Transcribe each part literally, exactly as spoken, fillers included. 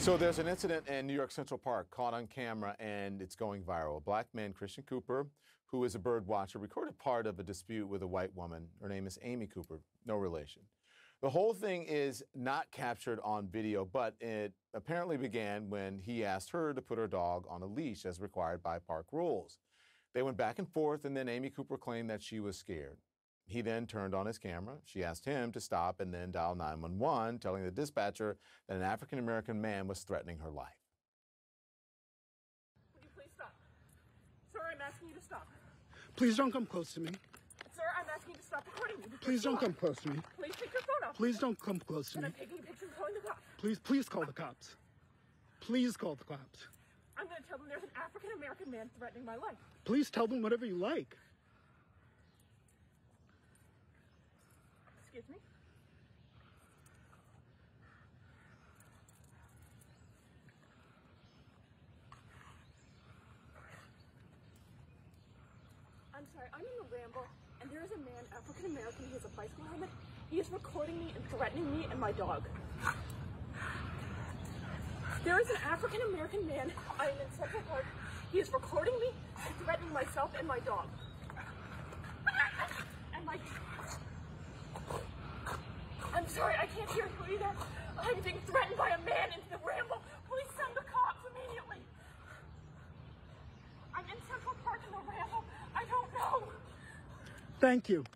So there's an incident in New York Central Park caught on camera, and it's going viral. A black man, Christian Cooper, who is a bird watcher, recorded part of a dispute with a white woman. Her name is Amy Cooper, no relation. The whole thing is not captured on video, but it apparently began when he asked her to put her dog on a leash as required by park rules. They went back and forth, and then Amy Cooper claimed that she was scared. He then turned on his camera. She asked him to stop and then dial nine one one, telling the dispatcher that an African-American man was threatening her life. Will you please stop? Sir, I'm asking you to stop. Please don't come close to me. Sir, I'm asking you to stop recording me. Please don't come close to me. Please take your phone off. Please don't come close to And me. I'm taking pictures and calling the cops. Please, please call the cops. Please call the cops. I'm going to tell them there's an African-American man threatening my life. Please tell them whatever you like. Excuse me? I'm sorry, I'm in a ramble, and there is a man, African-American, he has a bicycle helmet. He is recording me and threatening me and my dog. There is an African-American man, I am in Central Park. He is recording me and threatening myself and my dog. And my... I'm sorry, I can't hear you either. I'm being threatened by a man in the ramble. Please send the cops immediately. I'm in Central Park in the ramble. I don't know. Thank you.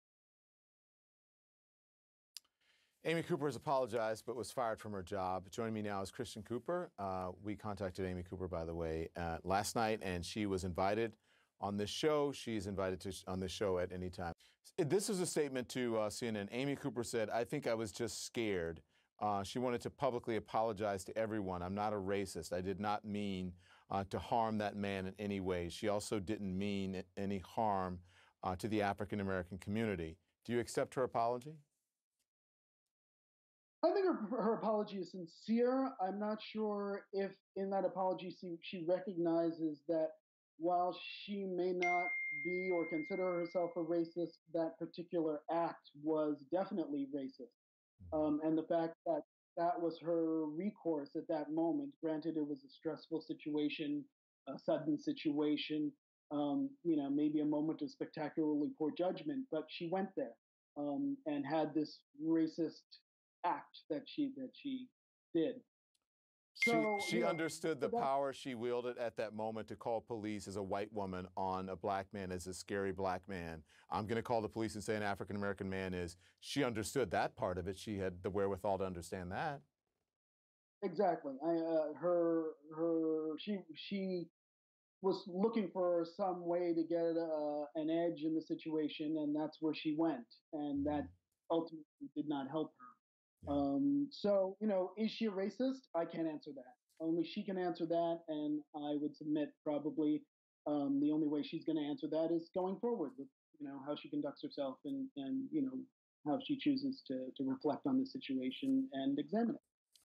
Amy Cooper has apologized but was fired from her job. Joining me now is Christian Cooper. Uh, we contacted Amy Cooper, by the way, uh, last night, and she was invited on this show. She's invited to on this show at any time. This is a statement to uh, C N N. Amy Cooper said, "I think I was just scared." Uh, she wanted to publicly apologize to everyone. "I'm not a racist. I did not mean uh, to harm that man in any way." She also didn't mean any harm uh, to the African-American community. Do you accept her apology? I think her, her apology is sincere. I'm not sure if in that apology she, she recognizes that while she may not be or consider herself a racist, that particular act was definitely racist. Um, and the fact that that was her recourse at that moment, granted it was a stressful situation, a sudden situation, um, you know, maybe a moment of spectacularly poor judgment, but she went there um, and had this racist act that she that she did. So, she she you know, understood the that, power she wielded at that moment to call police as a white woman on a black man, as a scary black man. I'm going to call the police and say an African-American man is. She understood that part of it. She had the wherewithal to understand that. Exactly. I, uh, her her she she was looking for some way to get uh, an edge in the situation, and that's where she went, and that ultimately did not help her. Um, so, you know, is she a racist? I can't answer that. Only she can answer that, and I would submit probably um, the only way she's going to answer that is going forward with, you know, how she conducts herself and, and you know, how she chooses to, to reflect on the situation and examine it.